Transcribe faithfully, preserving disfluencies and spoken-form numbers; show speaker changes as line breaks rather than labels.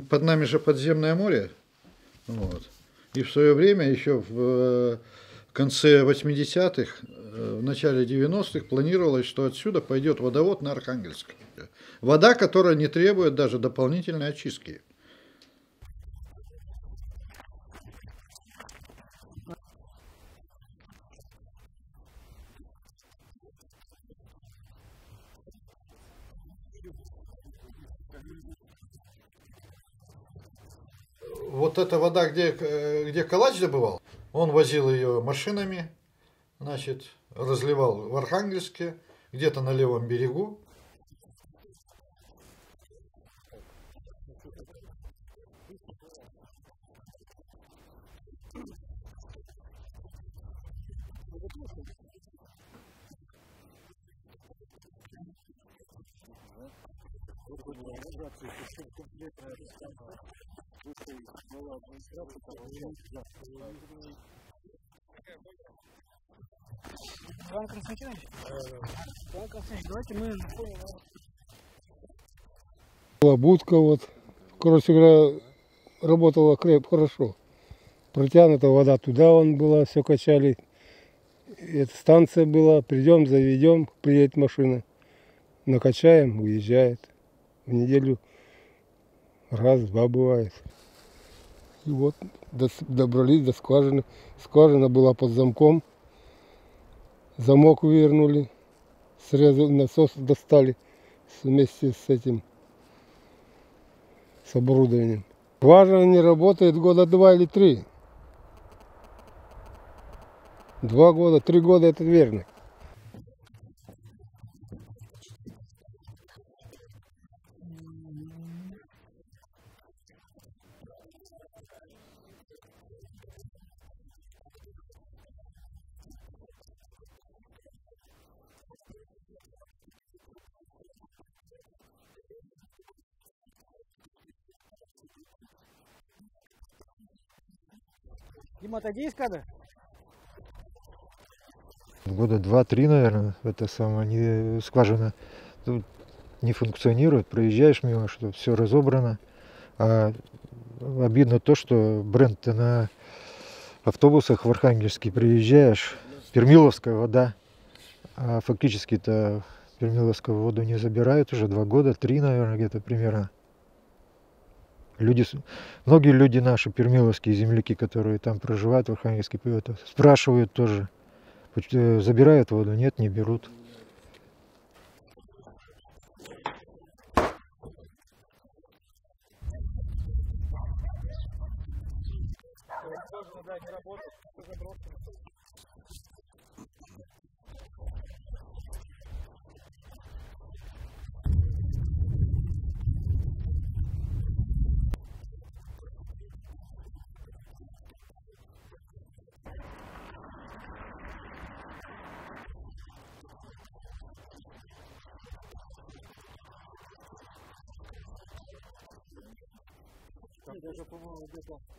под нами же подземное море. Вот. И в свое время, еще в конце восьмидесятых, в начале девяностых планировалось, что отсюда пойдет водовод на Архангельск. Вода, которая не требует даже дополнительной очистки. Вот эта вода, где, где калач добывал, он возил ее машинами, значит, разливал в Архангельске, где-то на левом берегу.
Иван Константинович? Иван Константинович, давайте мы...
Была будка, вот, короче говоря, работала крепко, хорошо. Протянута вода туда, он была, все качали. Это станция была, придем, заведем, приедет машина, накачаем, уезжает. В неделю раз-два бывает. И вот добрались до скважины. Скважина была под замком. Замок вывернули, срезали, насос достали вместе с этим, с оборудованием. Скважина не работает года два или три. Два года, три года это верно.
Дима, отойди из кадра.
Года два-три, наверное, это самое, не, скважина тут не функционирует. Проезжаешь мимо, что все разобрано. А обидно то, что бренд на автобусах в Архангельске приезжаешь, Пермиловская вода, а фактически-то Пермиловскую воду не забирают уже два года, три, наверное, где-то примерно. Люди, многие люди наши, пермиловские земляки, которые там проживают в Архангельске, спрашивают тоже, забирают воду, нет, не берут.
Даже, по-моему, где-то